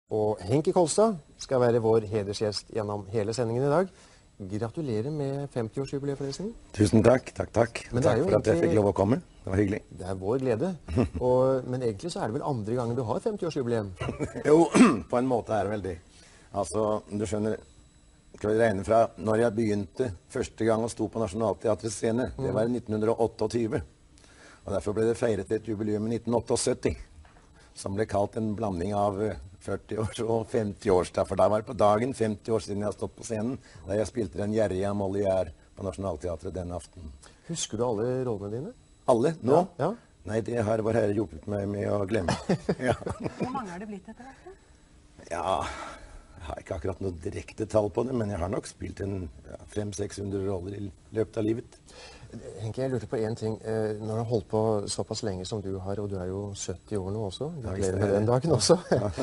Og Henki Kolstad skal være vår hedersgjest gjennom hele sendingen i dag. Gratulerer med 50-årsjubileet forresten. Tusen takk, takk. Men Takk for at jeg fikk lov å komme. Det var hyggelig. Det er vår glede. Men egentlig så er det vel andre gangen du har 50-årsjubileum. Jo, på en måte er det vel det. Altså, du skjønner, skal vi regne fra når jeg begynte første gang å stå på Nationaltheatrets scene. Det var i 1928. Og derfor ble det feiret et jubileum i 1978, som ble kalt en blanding av 40 års og 50 års. For da var det på dagen 50 år siden jeg har stått på scenen, da jeg spilte den gjerrige Molière på Nationaltheatret den aften. Husker du alle rollene dine? Alle? Nå? Ja. Nei, det har vår herre hjulpet meg med å glemme. Ja. Hvor mange har det blitt etter hvert? Ja, jeg har ikke akkurat noe direkte tall på det, men jeg har nok spilt en 500-600 roller i løpet av livet. Henki, jeg lurte på en ting. Når du har holdt på såpass lenge som du har, og du er jo 70 år nå også, gratulerer med den dagen også.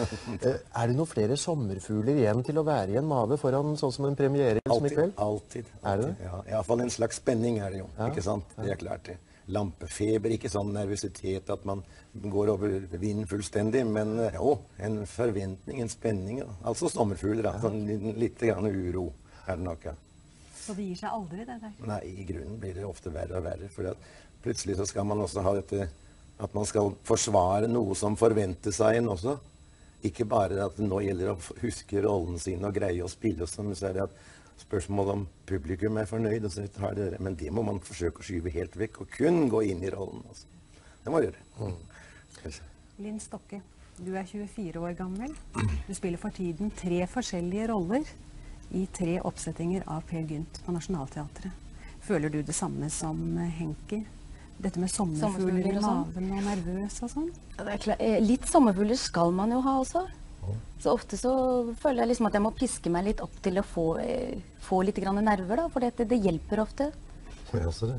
Er det noen flere sommerfugler igjen til å være i en mave foran sånn som en premiere som i kveld? Alltid. Er det? Ja, i hvert fall en slags spenning er det jo, ikke sant? Det er klart det. Lampefeber, ikke sånn nervøsitet at man går over vinden fullstendig, men jo, en forventning, en spenning. Altså sommerfugler, sånn litt grann uro er det nok, ja. Så det gir seg aldri, det der? Nei, i grunnen blir det ofte verre og verre, for at plutselig så skal man også ha dette, at man skal forsvare noe som forventes av en også. Ikke bare at det nå gjelder å huske rollen sin og greie å spille, så er det at spørsmålet om publikum er fornøyd, og så har det, men det må man forsøke å skyve helt vekk, og kun gå inn i rollen. Altså. Det må man gjøre. Linn Stokke, du er 24 år gammel. Du spiller for tiden 3 forskjellige roller i 3 oppsettinger av Per Gynt på Nationaltheatret. Føler du det samme som Henki? Dette med sommerfugler i maven og nervøs og sånn? Ja, det er klart, litt sommerfugler skal man jo ha også. Så ofte så føler jeg liksom at jeg må piske meg litt opp til å få litt grann nerver, da, for det hjelper ofte. Jeg også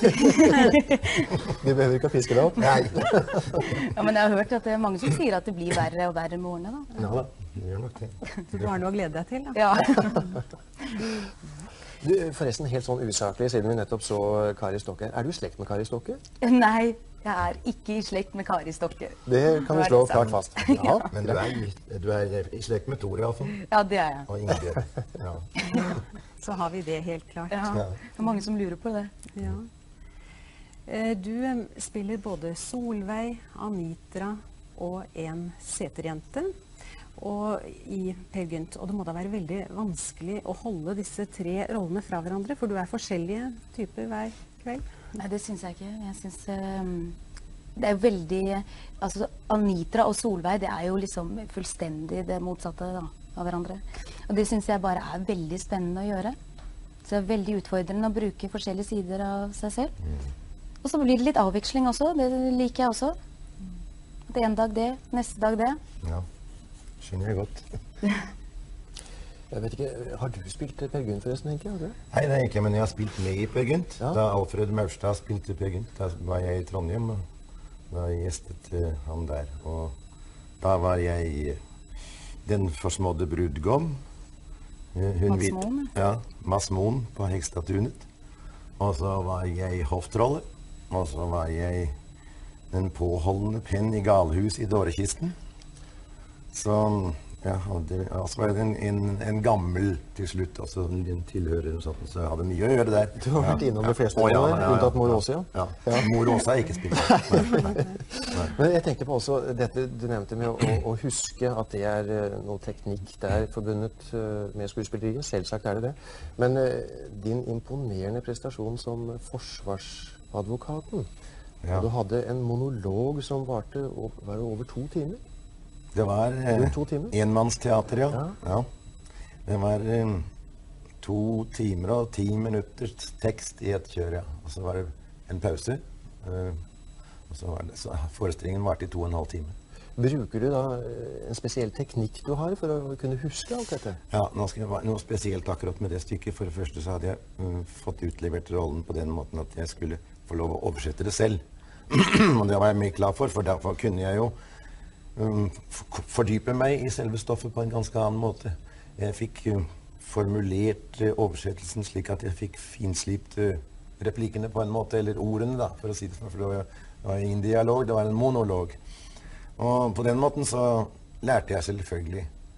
det. Vi behøver ikke å piske deg opp. Nei. Ja, men jeg har hørt at det er mange som sier at det blir verre og verre med årene, da. Ja, det gjør nok det. Så du har noe å glede deg til, da? Ja. Du, forresten, helt sånn usaklig, siden vi nettopp så Kari Stokke. Er du i slekt med Kari Stokke? Nei, jeg er ikke i slekt med Kari Stokke. Det kan vi slå klart fast. Ja, men du er i slekt med Tor, i hvert fall. Ja, det er jeg. Og Ingebjørg. Ja. Så har vi det helt klart. Ja, det er mange som lurer på det. Ja. Du spiller både Solveig, Anitra og en seterjente og i Per Gynt. Og det må da være veldig vanskelig å holde disse 3 rollene fra hverandre, for du er forskjellige typer hver kveld. Nei, det synes jeg ikke. Jeg synes det er veldig... Altså, Anitra og Solveig, det er jo liksom fullstendig det motsatte da, av hverandre. Og det synes jeg bare er veldig spennende å gjøre. Så det er veldig utfordrende å bruke forskjellige sider av seg selv. Og så blir det litt avveksling også, det liker jeg også. Det en dag det, neste dag det. Ja, skjønner jeg godt. Jeg vet ikke, har du spilt Per Gynt forresten, Henki? Nei, det er ikke, men jeg har spilt med i Per Gynt. Ja. Da Alfred Maurstad spilte Per Gynt, da var jeg i Trondheim, og da gjestet han der. Og da var jeg den forsmådde brudgom. Mads Moen? Ja, Mads Moen på Hegstadtunet. Og så var jeg hoftrolle. Og så var jeg den påholdende penn i galhus i Dårekisten. Så, ja, og så var jeg en gammel til slutt, altså den tilhører og sånt, så jeg hadde mye å gjøre der. Du har vært innom de fleste rollene, unntatt Mor Åse, ja. Ja, Mor Åse har ikke spilt. Nei. Men jeg tenker på også dette du nevnte med å huske at det er noe teknikk der forbundet med skuespilleriet. Selvsagt er det det. Men din imponerende prestasjon som forsvarsadvokaten, Ja. du hadde en monolog som varte over 2 timer. Det var Rundt 2 timer? enmannsteater, ja. Ja. Ja. Det var 2 timer og 10 minutters tekst i et kjør, ja. Og så var det en pause. Og så var det, så forestillingen varte i 2,5 timer. Bruker du da en spesiell teknikk du har for å kunne huske alt dette? Ja, nå skal jeg være noe spesielt akkurat med det stykket. For det første så hadde jeg fått utlevert rollen på den måten at jeg skulle få lov å oversette det selv. Og det var jeg mye klar for derfor kunne jeg jo fordype meg i selve stoffet på en ganske annen måte. Jeg fikk formulert oversettelsen slik at jeg fikk finslipt replikkene på en måte, eller ordene da, for å si det sånn, for det var en dialog, det var en monolog. Og på den måten så lærte jeg selvfølgelig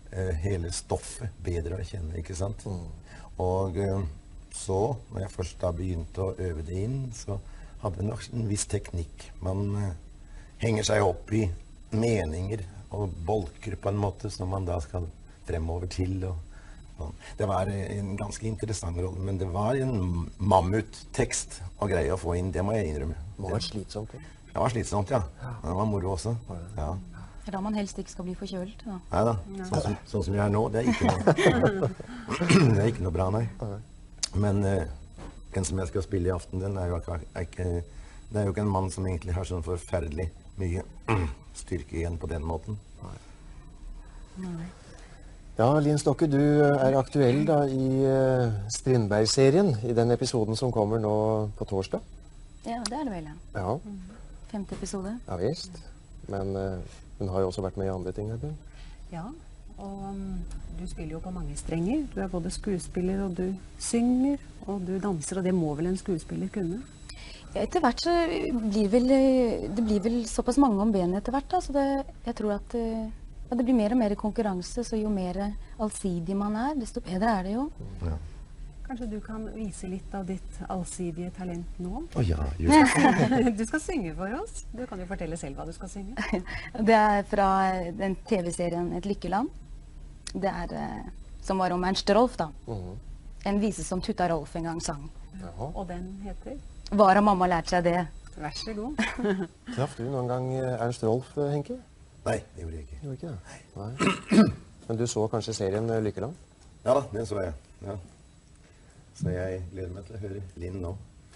hele stoffet bedre å kjenne, ikke sant? Og så, når jeg først da begynte å øve det inn, så hadde det nok en viss teknikk. Man henger seg opp i meninger og bolker på en måte som man da skal fremover til. Og det var en ganske interessant rolle, men det var en mammuttekst å greie å få inn, det må jeg innrømme. Det må være slitsomt. Det var slitsomt, ja. Men det var moro også. Ja. Det da man helst ikke skal bli forkjølt. Da. Neida, sånn som jeg er nå, det er ikke noe, det er ikke noe bra, nei. Men den som jeg skal spille i aften, den er jo ikke en mann som egentlig har sånn forferdelig mye styrke igjen på den måten. Nei. Ja, Linn Stokke, du er aktuell da i Strindberg-serien, i den episoden som kommer nå på torsdag. Ja, det er det vel, ja. Ja, 5. episode. ja visst. Men hun har jo også vært med i andre ting, Herbjørn. Ja, og du spiller jo på mange strenger. Du er både skuespiller, og du synger, og du danser, og det må vel en skuespiller kunne? Ja, etter hvert så det blir vel såpass mange om benet etter hvert, da, så jeg tror at det blir mer og mer konkurranse, så jo mer allsidig man er, desto bedre er det jo. Ja. Kanskje du kan vise litt av ditt allsidige talent nå? Å ja, just det. Du skal synge for oss. Du kan jo fortelle selv hva du skal synge. Det er fra den TV-serien Et lykkeland. Det er som var om Ernst Rolf, da. En vise som Tutta Rolf en gang sang. Jaha. Og den heter? Var har mamma lært seg det? Vær så god. Traff du noen gang Ernst Rolf, Henke? Nei, det gjorde jeg ikke. Gjorde ikke det? Nei. Men du så kanskje serien Lykkeland? Ja da, den så jeg. Ja. Så jeg gleder meg til å høre Linn nå.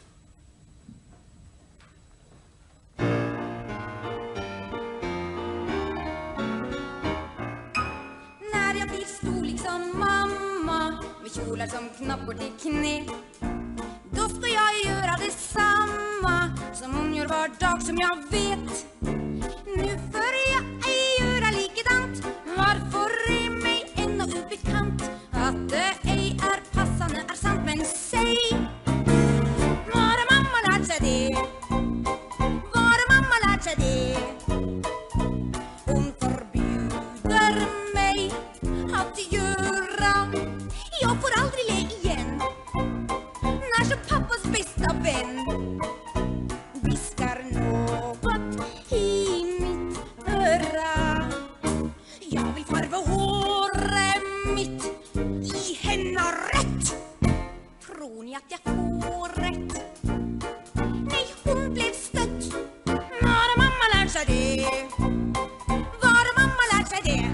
När jag blir stor liksom mamma, med kjolar som knappar till knä, då ska jag göra detsamma som hon gör var dag som jag vet. Nu får jag ej göra likadant, varför är mig ännu obekant att det ej är passande är sant, men säg, var har mamma lärt sig det? Var har mamma lärt sig det? Hon förbjuder mig att göra, jag får aldrig le igen när som pappas bästa vän viskar något i mitt öra. Jag vill farva håret mitt i henne rätt. Tror ni att jag får rätt? Nej, hon blev stött. Var har mamma lärt sig det? Var har mamma lärt sig det?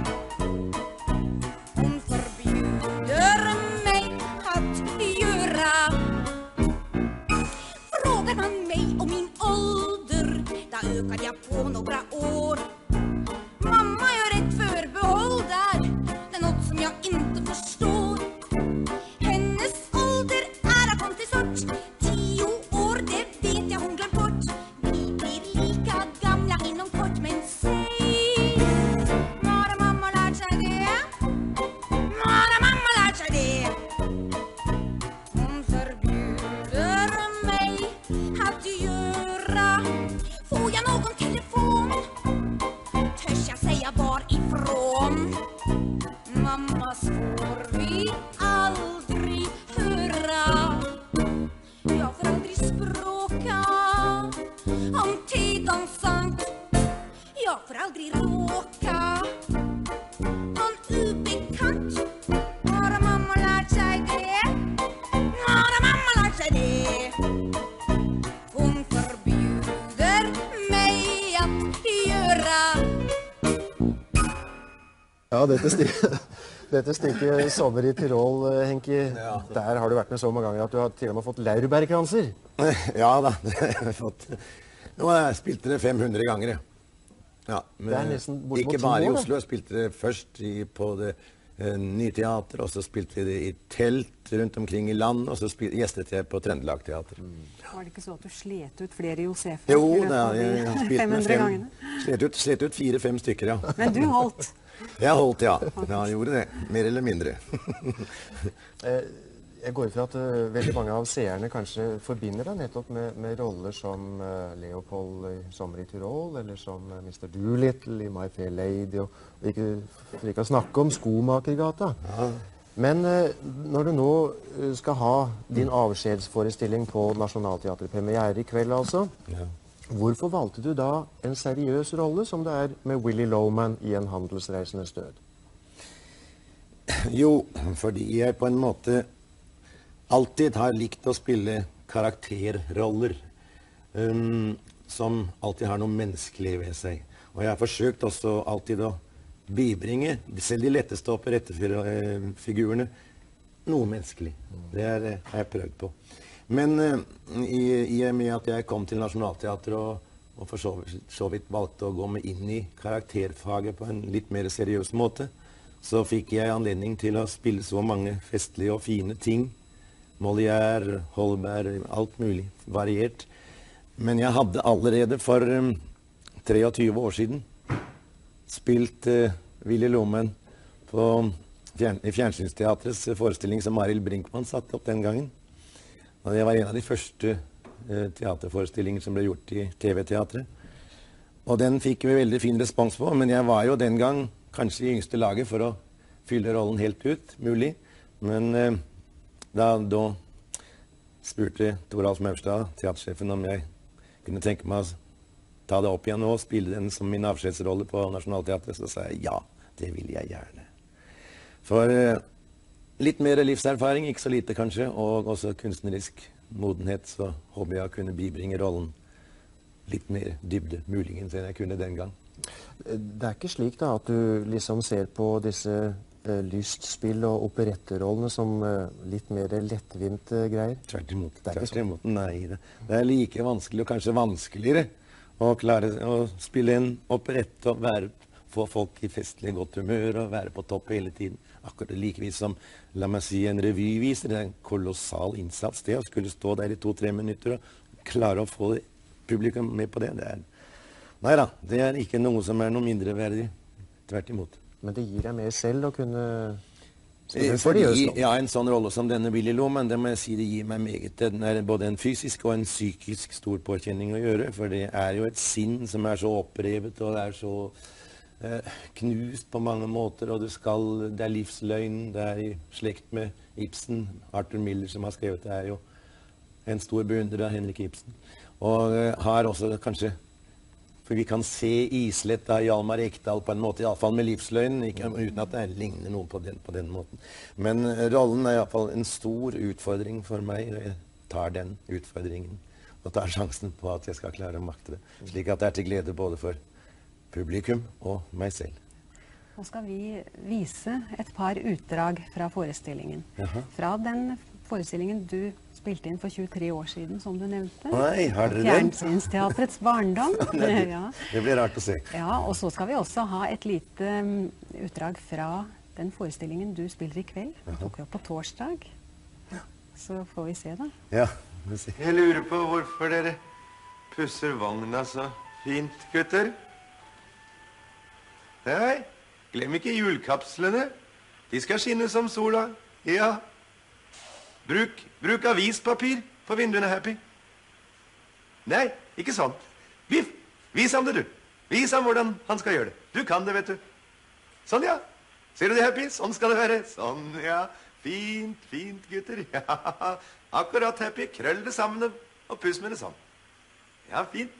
Hon förbjuder mig att göra. Frågar man mig om min ålder, då ökar jag på några år. Mamma gör ett förbehåll där, det är något som jag inte förstår. Hennes ålder är att hon till sort 10 år, det vet jag hon glömt bort. Vi blir lika gamla inom kort, men säg, var har mamma lärt sig det? Var har mamma lärt sig det? Hon förbjuder mig att göra. Får jag någon telefon? Törs jag säga varifrån? Mammas får vi aldrig höra. Jag får aldrig språka om tiden sant. Jag får aldrig råka någon obekant. Var har mamma lärt sig det? Var har mamma lärt sig det? Hon förbjuder mig att göra. Ja, dette stykket 'Sommer i Tirol', Henke, der har du vært med så mange ganger at du har til og med fått laurbærkranser. Ja da, det har jeg fått. Nå har jeg spilt det 500 ganger, ja. Ja, men Det er nesten bortimot ikke 10 bare i år, da. Oslo. Jeg spilte det først på det Nye Teater, og så spilte vi det i telt rundt omkring i land, og så gjestet jeg på Trøndelag Teater. Var det ikke så at du slet ut flere Josefer? Jo, i løpet da, av de jeg spilte med 500 gangene? slet ut 4-5 stykker, ja. Men du holdt. Jeg holdt, ja. Ja, jeg gjorde det. Mer eller mindre. Jeg går fra at veldig mange av seerne kanskje forbinder deg nettopp med roller som Leopold i Sommer i Tyrol, eller som Mr. Doolittle i My Fair Lady, og ikke, for ikke å snakke om Skomakergata. Ja. Men når du nå skal ha din avskjedsforestilling på Nationaltheatret, premiere i kveld altså, ja. Hvorfor valgte du da en seriøs rolle som det er med Willy Loman i En handelsreisendes død? Jo, fordi jeg på en måte alltid har likt å spille karakterroller som alltid har noe menneskelig ved seg. Og jeg har forsøkt også alltid å bibringe, selv de letteste operettefigurene, noe menneskelig. Det har jeg prøvd på. Men i og med at jeg kom til Nationaltheatret og for så vidt valgte å gå med inn i karakterfaget på en litt mer seriøs måte, så fikk jeg anledning til å spille så mange festlige og fine ting. Molière, Holberg, alt mulig, variert. Men jeg hadde allerede for 23 år siden spilt Willy Loman i Fjernsynsteatrets forestilling som Arild Brinkmann satte opp den gangen. Og det var en av de første teaterforestillinger som ble gjort i TV-teatret. Og den fikk vi veldig fin respons på, men jeg var jo den gang kanskje i yngste laget for å fylle rollen helt ut, mulig. Men da spurte Toralf Maurstad, teatersjefen, om jeg kunne tenke meg å ta det opp igjen og spille den som min avskjedsrolle på Nationaltheatret, så sa jeg ja, det vil jeg gjerne. For litt mer livserfaring, ikke så lite kanskje, og også kunstnerisk modenhet, så håper jeg å kunne bibringe rollen litt mer dybde, muligens enn jeg kunne den gang. Det er ikke slik da at du liksom ser på disse lystspill og operetterollene som litt mer lettvint greier? Tvert imot, nei. Det er like vanskelig og kanskje vanskeligere å klare å spille en operette og få folk i festlig godt humør og være på topp hele tiden. Akkurat likevis som, la meg si, en revy viser. Det er en kolossal innsats det å skulle stå der i 2-3 minutter og klare å få publikum med på det. Nei da, det er ikke noe som er noe mindreverdig. Tvert imot. Men det gir deg mer selv å kunne ja, en sånn rolle som denne Willy Loman, det må jeg si det gir meg meget. Den er både en fysisk og en psykisk stor påkjenning å gjøre, for det er jo et sinn som er så opprevet, og det er så knust på mange måter, og det er livsløgn, det er i slekt med Ibsen. Arthur Miller som har skrevet det, er jo en stor beundrer av Henrik Ibsen. Og har også kanskje, for vi kan se Isletta i Hjalmar Ekdal på en måte, i alle fall med livsløgn, uten at det ligner noe på den måten. Men rollen er i alle fall en stor utfordring for meg, og jeg tar den utfordringen, og tar sjansen på at jeg skal klare å makte det, slik at det er til glede både for publikum og meg selv. Nå skal vi vise et par utdrag fra forestillingen. Jaha. Fra den forestillingen du spilte inn for 23 år siden, som du nevnte. Nei, har dere den? Fjernsynsteatrets barndom. Ja. Det blir rart å se. Ja, og så skal vi også ha et lite utdrag fra den forestillingen du spiller i kveld. Du tok opp på torsdag. Så får vi se da. Ja, vi får se. Jeg lurer på hvorfor dere pusser vogna så fint, gutter. Nei, glem ikke julekapslene. De skal skinne som sola. Ja. Bruk avispapir på vinduene, Happy. Nei, ikke sånn. Biff, vis ham det, du. Vis ham hvordan han skal gjøre det. Du kan det, vet du. Sånn, ja. Ser du det, Happy? Sånn skal det være. Sånn, ja. Fint, fint, gutter. Ja, akkurat, Happy. Krøll det sammen og puss med det sånn. Ja, fint.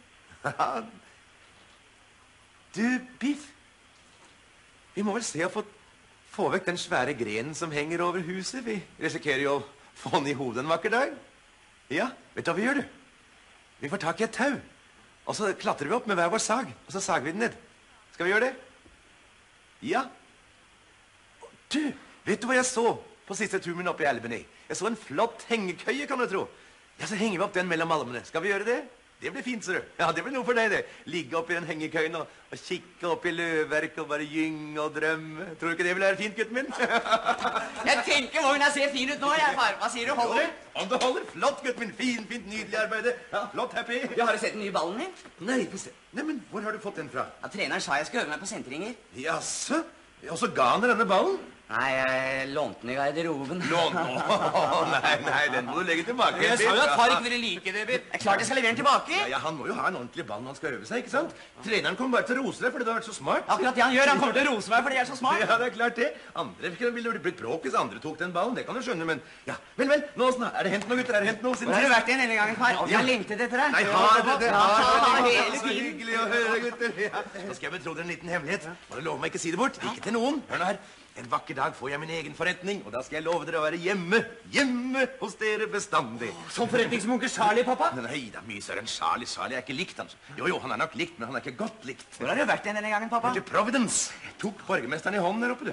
Du, Biff. Vi må vel se å få vekk den svære grenen som henger over huset. Vi risikerer jo å få den i hodet en vakker dag. Ja, vet du hva vi gjør, du? Vi får tak i et tau, og så klatrer vi opp med hver vår sag, og så sager vi den ned. Skal vi gjøre det? Ja. Du, vet du hva jeg så på siste turen min oppe i Elbenøy? Jeg så en flott hengekøye, kan du tro. Ja, så henger vi opp den mellom almene. Skal vi gjøre det? Det blir fint, ser du. Ja, det blir noe for deg, det. Ligge oppe i den hengekøyen og kikke opp i løvverket og bare gynge og drømme. Tror du ikke det vil være fint, gutten min? Jeg tenker vogna ser fin ut nå, jeg, far. Hva sier du, holder du? Om du holder, flott, gutten min. Fint, nydelig arbeid. Ja, flott, Happy. Ja, har du sett den nye ballen din? Nei, men hvor har du fått den fra? Ja, treneren sa jeg skulle øve meg på sentringer. Jaså? Og så ga han denne ballen? Nei, jeg lånte den i garderoben. Lån nå? Nei, den må du legge tilbake. Jeg sa jo at far ikke ville like det, Biff. Det er klart jeg skal levere den tilbake. Ja, han må jo ha en ordentlig ball når han skal øve seg, ikke sant? Treneren kommer bare til å rose deg fordi du har vært så smart. Akkurat det han gjør, han kommer til å rose meg fordi jeg er så smart. Ja, det er klart det. Andre ville blitt bråk hvis andre tok den ballen, det kan du skjønne, men ja, vel, nå er det hendt noe, gutter, er det hendt noe siden Hvor har du vært igjen denne gangen, far? Jeg lengtet etter deg. Nei, har det hele så hyggelig å høre, gutter. Ja. Nå skal jeg betro dere en liten hemmelighet. Må du love meg ikke si det bort, ikke til noen. Hør nå her. En vakker dag får jeg min egen forretning, og da skal jeg love dere å være hjemme hos dere bestandig. Som forretning som onkel Charlie, pappa? Nei, det er mye større enn Charlie. Charlie er ikke likt, han. Jo, han er nok likt, men han er ikke godt likt. Hvor har du vært igjen denne gangen, pappa? Til Providence. Jeg tok borgermesteren i hånden der oppe, du.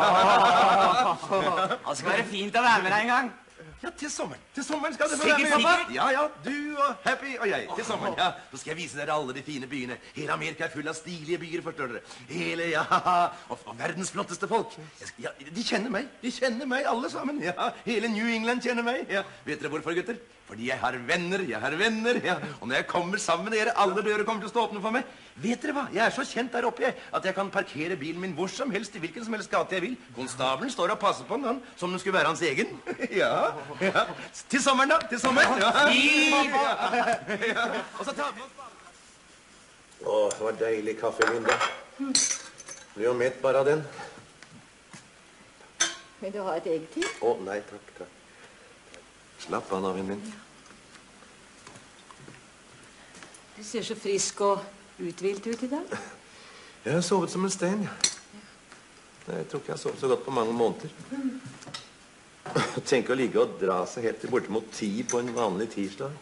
Det skal være fint å være med deg en gang. Ja, til sommeren. Til sommeren skal du få være med, pappa. Ja, du og Happy og jeg. Til sommeren, ja. Så skal jeg vise dere alle de fine byene. Hele Amerika er full av stilige byer, forstår dere. Hele, ja, og verdens flotteste folk. Ja, de kjenner meg. De kjenner meg alle sammen. Ja, hele New England kjenner meg. Ja, vet dere hvorfor, gutter? Fordi jeg har venner, ja. Og når jeg kommer sammen med dere, alle dører kommer til å stå åpne for meg. Vet dere hva? Jeg er så kjent der oppe, at jeg kan parkere bilen min hvor som helst, i hvilken som helst gate jeg vil. Konstabelen står og passer på den, som den skulle være hans egen. Ja. Til sommeren da, til sommeren. Ja. Og så ta på oss bare. Åh, det var deilig kaffe, Linda. Blir jo mett bare av den. Vil du ha et egg til? Åh, nei, takk. Slapp av, vennen min. Du ser så frisk og uthvilt ut i dag. Jeg har sovet som en stein. Jeg tror ikke jeg har sovet så godt på mange måneder. Tenk å ligge og dra seg helt til bortimot 10 på en vanlig tirsdag.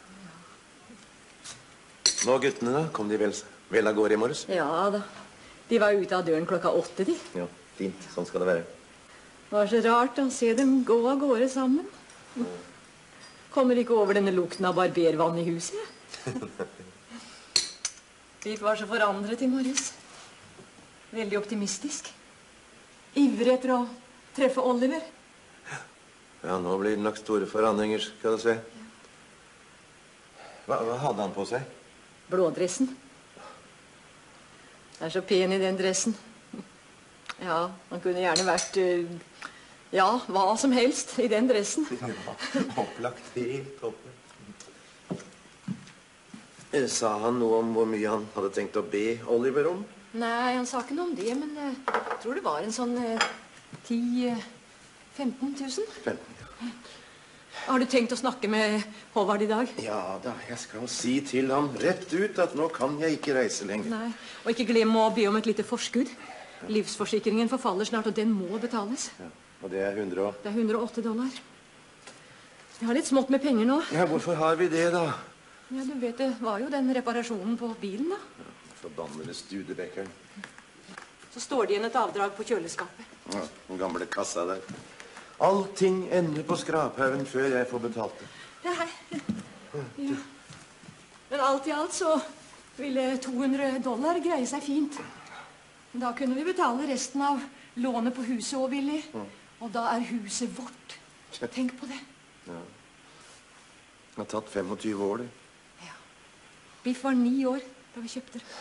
Nå, guttene da, kom de vel av gårde i morges? Ja da. De var ute av døren klokka 8, de. Ja, fint. Sånn skal det være. Det var så rart å se dem gå av gårde sammen. Kommer ikke over denne lukten av barbervann i huset. Biff var så forandret i morges. Veldig optimistisk. Ivrig etter å treffe Oliver. Ja, nå blir det nok store forandringer, skal du se. Hva hadde han på seg? Blådressen. Det er så pen i den dressen. Ja, han kunne gjerne vært... ja, hva som helst i den dressen. Ja, opplagt, helt opplagt. Sa han noe om hvor mye han hadde tenkt å be Oliver om? Nei, han sa ikke noe om det, men jeg tror det var en sånn 10-15 000. 15, ja. Har du tenkt å snakke med Håvard i dag? Ja da, jeg skal si til ham rett ut at nå kan jeg ikke reise lenger. Nei, og ikke glem å be om et lite forskudd. Livsforsikringen forfaller snart, og den må betales. Ja, og det er Det er $108. Jeg har litt smått med penger nå. Ja, hvorfor har vi det da? Ja, du vet, det var jo den reparasjonen på bilen da. Ja, forbannede Studebekkeren. Så står det igjen et avdrag på kjøleskapet. Ja, den gamle kassa der. Allting ender på skraphaugen før jeg får betalt det. Ja. Men alt i alt så ville $200 greie seg fint. Da kunne vi betale resten av lånet på huset også, Willy. Og da er huset vårt. Tenk på det. Ja. Det har tatt 25 år, det. Ja. Biff var 9 år da vi kjøpte det.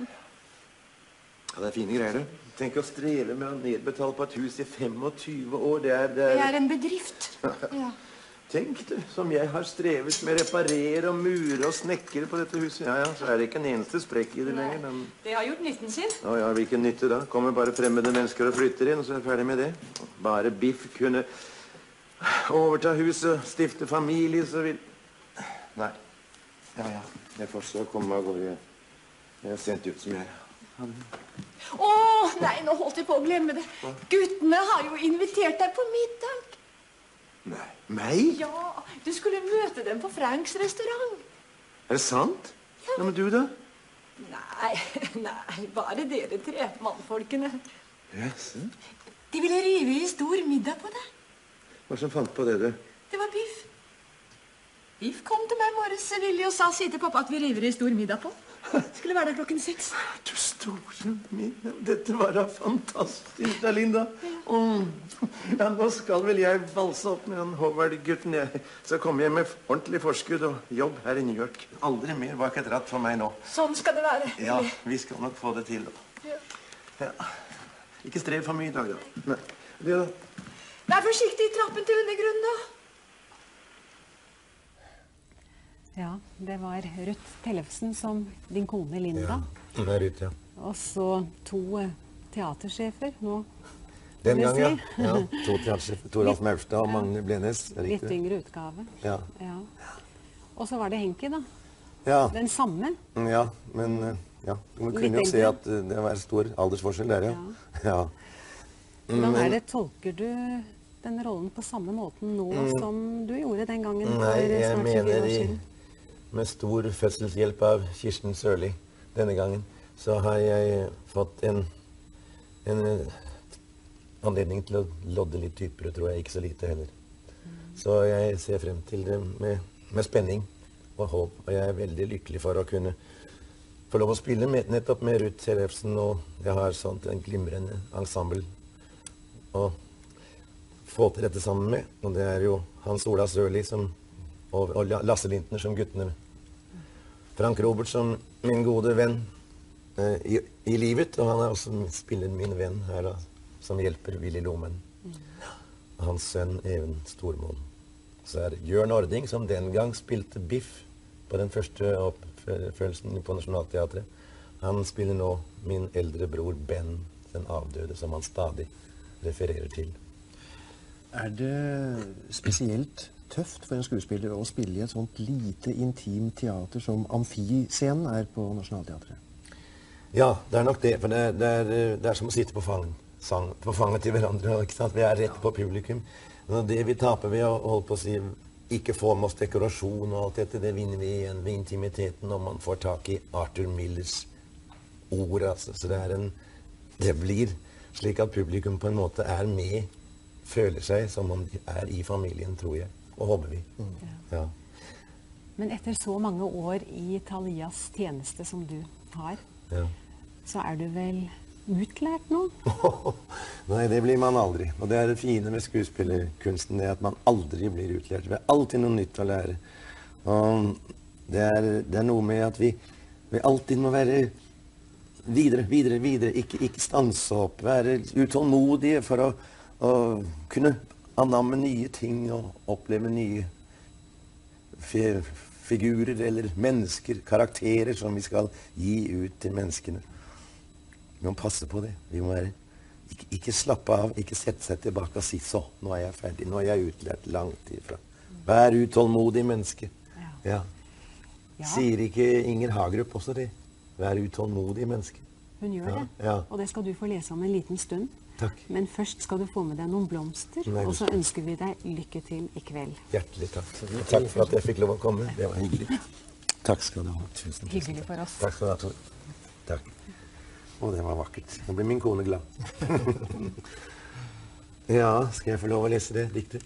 Ja, det er fine greier, det. Tenk å streve med å nedbetale på et hus i 25 år. Det er en bedrift. Ja. Tenk du, som jeg har strevet med å reparere og mure og snekre på dette huset. Ja, så er det ikke en eneste sprekk i det lenger. Men... Det har gjort nytten sin. Ja, hvilken nytte da? Kommer bare fremmede mennesker og flytter inn, og så er jeg ferdig med det. Bare Biff kunne overta huset, stifte familie, så vil... Nei. Ja. Jeg får så komme av gårde. Jeg er sendt ut som jeg er. Nei, nå holdt jeg på å glemme det. Guttene har jo invitert deg på middag. Nei, meg? Ja, du skulle møte dem på Franks restaurant. Er det sant? Ja, men du da? Nei, bare dere 3 mannfolkene. Yes. De ville rive i stor middag på deg. Hva som fant på det, du? Det var Biff. Biff kom til meg i morges, Willy, og sa, si til pappa at vi river i stor middag på. Skulle være der klokken 6. Du store middag. Dette var da fantastisk, da, Linda. Ja, nå skal vel jeg valse opp med den Howard-gutten. Jeg skal komme hjem med ordentlig forskudd og jobb her i New York. Aldri mer bak et ratt for meg nå. Sånn skal det være. Ja, vi skal nok få det til. Ja. Ikke strev for mye i dag, da. Nei. Det da? Vær forsiktig i trappen til undergrunnen, da. Ja, det var Ruth Tellefsen som din kone Linda. Ja, det er Ruth, ja. Og så 2 teatersjefer nå. Den vil gang, jeg si. ja. 2 teatersjefer. Toralf Maurstad og Magne Blenes. Det er Litt riktig. yngre utgave. Ja. Ja. Og så var det Henki, da. Ja. Den samme. Ja, men ja. Man Litt kunne jo se eldre. at det var stor aldersforskjell der, ja. Ja. Hvordan er det, tolker du den rollen på samme måten nå som du gjorde den gangen Nei, for jeg snart 20 mener år siden? med stor fødselshjelp av Kirsten Sørli denne gangen, så har jeg fått en anledning til å lodde litt dypere, tror jeg, ikke så lite heller. Så jeg ser frem til det med spenning og håp, og jeg er veldig lykkelig for å kunne få lov å spille nettopp med Ruth Tellefsen, og jeg har sånt en glimrende ensemble å få til dette sammen med, og det er jo Hans Ola Sørli og Lasse Lintner som guttene. Frank Robert som min gode venn i livet, og han er også spiller min venn her da, som hjelper Willy Lomen. Hans sønn Even Stormoen. Så er det Jørn Ording som den gang spilte Biff på den første oppførelsen på Nationaltheatret. Han spiller nå min eldre bror Ben, den avdøde, som han stadig refererer til. Er det spesielt tøft for en skuespiller å spille i et sånt lite, intimt teater som Amfiscenen er på Nationaltheatret? Ja, det er nok det, for det er som å sitte på fanget til hverandre, ikke sant? Vi er rett på publikum. Og det vi taper ved å holde på å si, ikke få med oss dekorasjon og alt dette, det vinner vi igjen ved intimiteten når man får tak i Arthur Millers ord, altså. Så det blir slik at publikum på en måte er med, føler seg som om de er i familien, tror jeg, og håper vi. Ja. Men etter så mange år i Thalias tjeneste som du har, Ja. så er du vel utlært nå? Nei, det blir man aldri. Og det er det fine med skuespillerkunsten, det er at man aldri blir utlært. Det er alltid noe nytt å lære. Og det er noe med at vi alltid må være videre, ikke stanse opp, være utålmodige for å kunne anamme nye ting og oppleve nye figurer eller mennesker, karakterer som vi skal gi ut til menneskene. Vi må passe på det. Vi må ikke slappe av, ikke sette seg tilbake og si så, nå er jeg ferdig, nå er jeg utlært langt ifra. Vær utålmodig menneske. Ja. Sier ikke Inger Hagerup også det? Vær utålmodig menneske. Hun gjør det, Ja. og det skal du få lese om en liten stund. Takk. Men først skal du få med deg noen blomster, Nei, og så ønsker vi deg lykke til i kveld. Hjertelig takk. Takk for at jeg fikk lov å komme. Det var hyggelig. Takk skal du ha. Tusen Hyggelig for oss. Takk skal du ha, Tor. Takk. Å, det var vakkert. Nå blir min kone glad. Ja, skal jeg få lov å lese det diktet?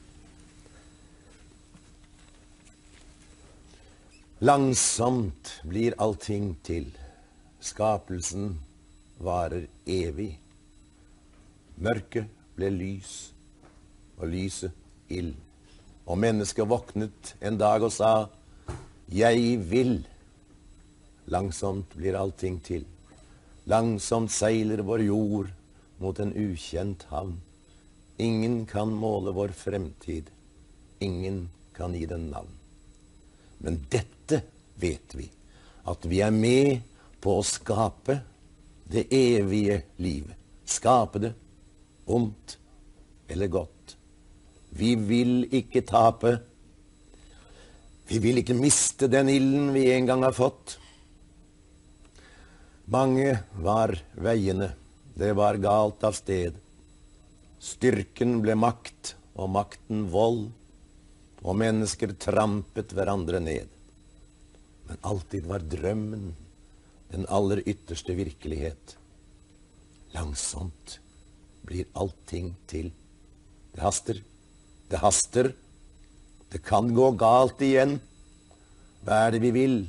Langsomt blir allting til. Skapelsen varer evig. Mørket ble lys, og lyset ild. Og mennesket våknet en dag og sa, jeg vil. Langsomt blir allting til. Langsomt seiler vår jord mot en ukjent havn. Ingen kan måle vår fremtid. Ingen kan gi den navn. Men dette vet vi, at vi er med på å skape det evige livet. Skape det, ondt eller godt. Vi vil ikke tape. Vi vil ikke miste den ilden vi en gang har fått. Mange var veiene, det var galt av sted. Styrken ble makt, og makten vold, og mennesker trampet hverandre ned. Men alltid var drømmen den aller ytterste virkelighet. Langsomt blir allting til. Det haster, det haster. Det kan gå galt igjen. Hva er det vi vil?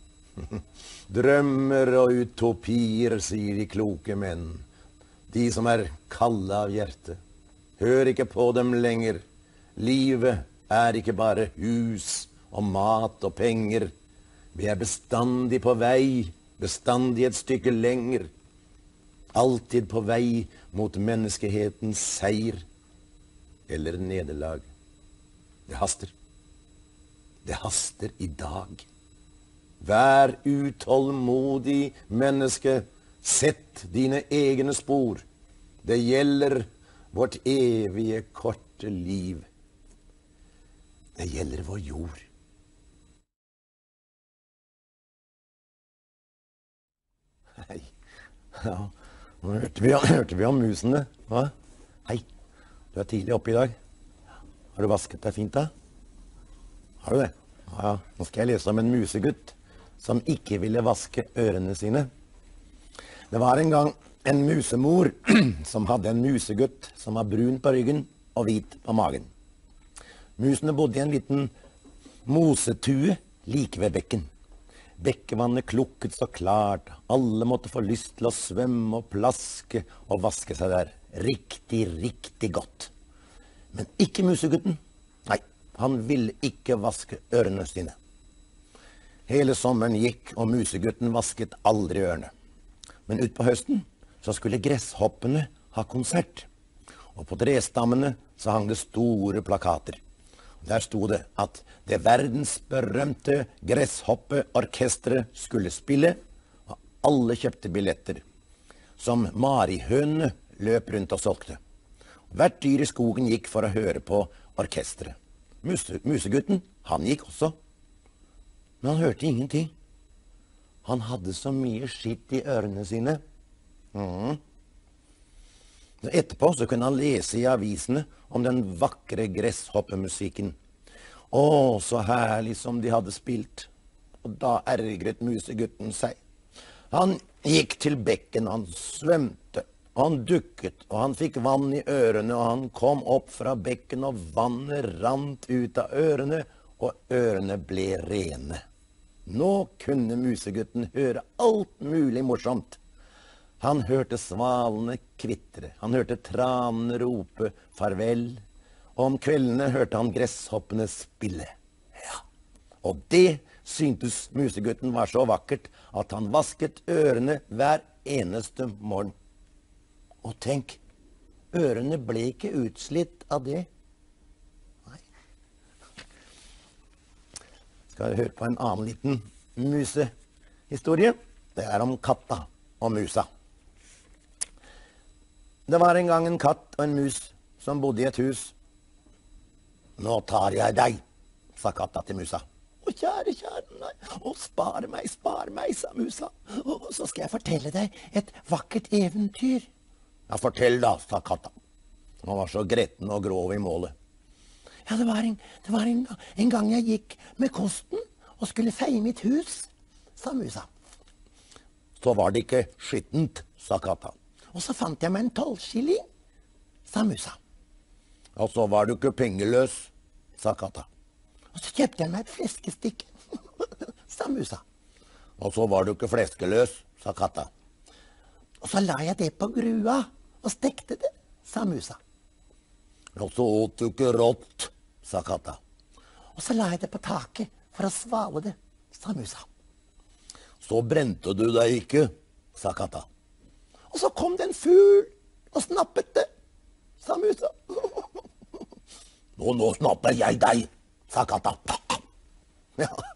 Drømmer og utopier, sier de kloke menn. De som er kalde av hjerte. Hør ikke på dem lenger. Livet er ikke bare hus og mat og penger. Vi er bestandig på vei, bestandig et stykke lenger. alltid på vei mot menneskehetens seier eller nederlag. Det haster. Det haster i dag. Vær utålmodig, menneske. Sett dine egne spor. Det gjelder vårt evige korte liv. Det gjelder vår jord. Hei. Ja, nå hørte vi om musene. Hva? Hei, du tidlig oppe i dag. Har du vasket deg fint da? Har du det? Ja, nå skal jeg lese om en musegutt som ikke ville vaske ørene sine. Det var en gang en musemor som hadde en musegutt som var brun på ryggen og hvit på magen. Musene bodde i en liten mosetue like ved bekken. Bekkevannet klukket så klart. Alle måtte få lyst til å svømme og plaske og vaske seg der. Riktig, riktig godt. Men ikke musegutten. Nei, han ville ikke vaske ørene sine. Hele sommeren gikk, og musegutten vasket aldri ørene. Men ut på høsten så skulle gresshoppene ha konsert. Og på trestammene så hang det store plakater. Der sto det at det verdensberømte gresshoppeorkestret skulle spille, og alle kjøpte billetter, som marihønene løp rundt og solgte. Hvert dyr i skogen gikk for å høre på orkestret. Musegutten, han gikk også, men han hørte ingenting. Han hadde så mye skitt i ørene sine. Etterpå så kunne han lese i avisene om den vakre gresshoppemusikken. Å, så herlig som de hadde spilt. Og da ergret musegutten seg. Han gikk til bekken, han svømte, og han dukket, og han fikk vann i ørene, og han kom opp fra bekken, og vannet rant ut av ørene, og ørene ble rene. Nå kunne musegutten høre alt mulig morsomt. Han hørte svalene kvitre, han hørte tranene rope farvel, og om kveldene hørte han gresshoppene spille. Ja, og det syntes musegutten var så vakkert at han vasket ørene hver eneste morgen. Og tenk, ørene ble ikke utslitt av det. Nei. Skal høre på en annen liten musehistorie. Det er om katta og musa. Det var en gang en katt og en mus som bodde i et hus. Nå tar jeg deg, sa katta til musa. Å, kjære, nei. Å, spar meg, sa musa. Og så skal jeg fortelle deg et vakkert eventyr. Ja, fortell da, sa katta. Han var så gretten og grov i målet. Ja, det var en gang jeg gikk med kosten og skulle feie mitt hus, sa musa. Så var det ikke skittent, sa katta. Og så fant jeg meg en 12-skilling, sa musa. Og så var du ikke pengeløs, sa katta. Og så kjøpte jeg meg et fleskestykke, sa musa. Og så var du ikke fleskeløs, sa katta. Og så la jeg det på grua og stekte det, sa musa. Og så åt du ikke rått, sa katta. Og så la jeg det på taket for å svale det, sa musa. Så brente du deg ikke, sa katta. Og så kom det en fugl og snappet det, sa musa. Nå snapper jeg deg, sa katta. Ja.